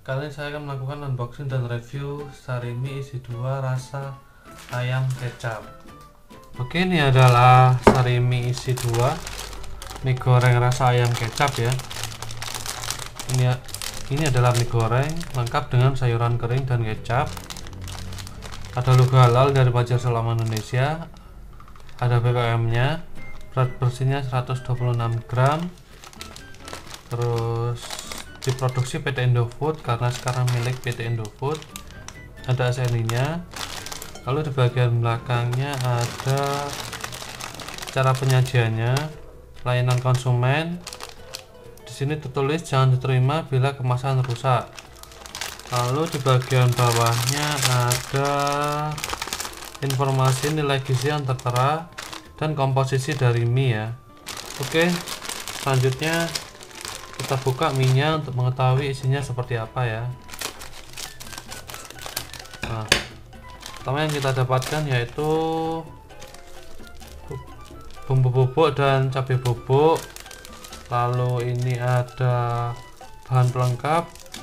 Kali ini saya akan melakukan unboxing dan review sarimi isi 2 rasa ayam kecap. Oke, ini adalah sarimi isi 2 mie goreng rasa ayam kecap ya. Ini adalah mie goreng lengkap dengan sayuran kering dan kecap. Ada logo halal dari Fajar Selama Indonesia. Ada BKM-nya. Berat bersihnya 126 gram. Terus diproduksi PT Indofood karena sekarang milik PT Indofood. Ada SNI-nya. Lalu di bagian belakangnya ada cara penyajiannya, layanan konsumen. Di sini tertulis jangan diterima bila kemasan rusak. Lalu di bagian bawahnya ada informasi nilai gizi yang tertera dan komposisi dari mie ya. Oke, selanjutnya kita buka mie-nya untuk mengetahui isinya seperti apa ya. Nah, pertama yang kita dapatkan yaitu bumbu bubuk dan cabai bubuk. Lalu ini ada bahan pelengkap.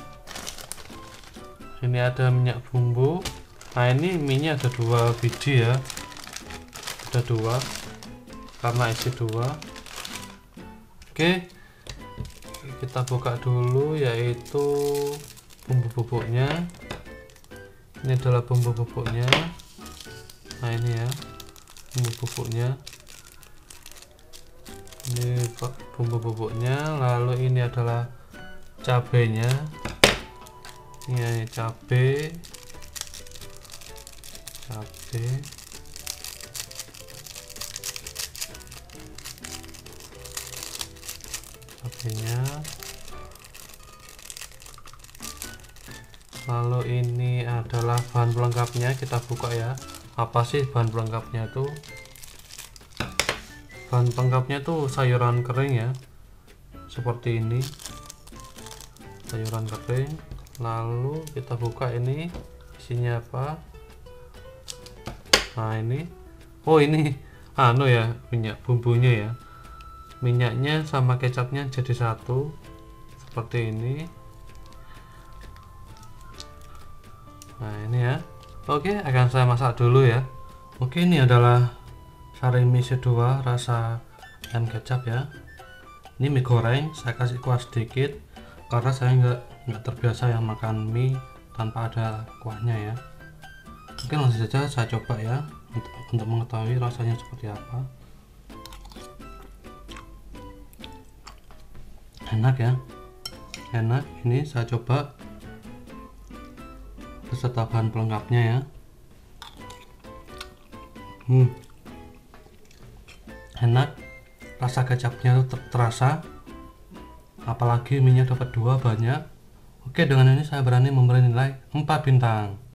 Ini ada minyak bumbu. Nah, ini mie-nya ada 2 biji ya. Ada 2 karena isi 2. Oke, kita buka dulu yaitu bumbu bubuknya. Ini adalah bumbu bubuknya. Nah, ini ya bumbu bubuknya. Ini bumbu bubuknya. Lalu ini adalah cabenya. Ini cabai cabenya. Lalu ini adalah bahan pelengkapnya. Kita buka ya, apa sih bahan pelengkapnya tuh? Bahan pelengkapnya tuh sayuran kering ya, seperti ini, sayuran kering. Lalu kita buka, ini isinya apa? Nah, ini, oh ini anu ya, minyak bumbunya ya. Minyaknya sama kecapnya jadi satu seperti ini. Nah, ini ya. Oke, akan saya masak dulu ya. Oke, ini adalah sarimi isi 2 rasa ayam kecap ya. Ini mie goreng, saya kasih kuah sedikit karena saya nggak terbiasa yang makan mie tanpa ada kuahnya ya. Oke, langsung saja saya coba ya untuk mengetahui rasanya seperti apa. Enak ya, enak. Ini saya coba beserta bahan pelengkapnya ya. Enak, rasa kecapnya terasa, apalagi mie nya dapat 2 banyak. Oke, dengan ini saya berani memberi nilai 4 bintang.